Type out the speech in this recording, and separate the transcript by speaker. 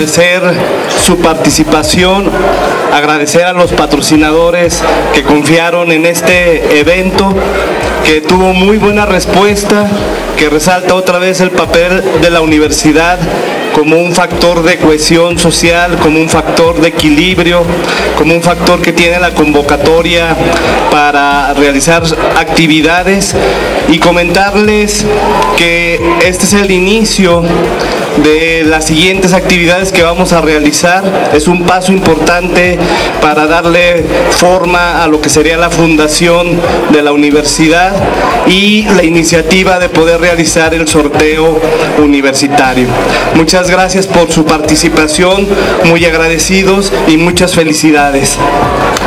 Speaker 1: agradecer su participación, agradecer a los patrocinadores que confiaron en este evento, que tuvo muy buena respuesta, que resalta otra vez el papel de la universidad como un factor de cohesión social, como un factor de equilibrio, como un factor que tiene la convocatoria para realizar actividades, y comentarles que este es el inicio de las siguientes actividades que vamos a realizar. Es un paso importante para darle forma a lo que sería la fundación de la universidad y la iniciativa de poder realizar el sorteo universitario. Muchas gracias por su participación, muy agradecidos y muchas felicidades.